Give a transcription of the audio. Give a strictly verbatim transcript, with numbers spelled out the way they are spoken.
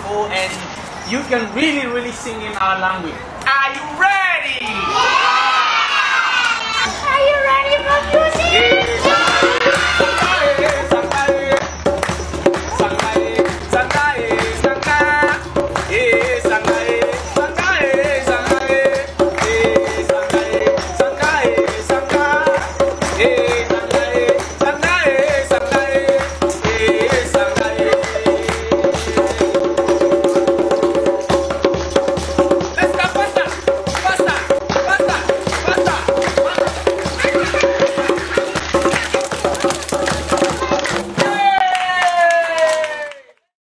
beautiful, and you can really, really sing in our language. Are you ready? Are you ready for music?